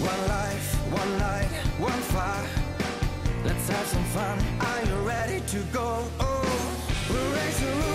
One life, one night, one fire. Let's have some fun. Are you ready to go? Oh, we'll raise the roof.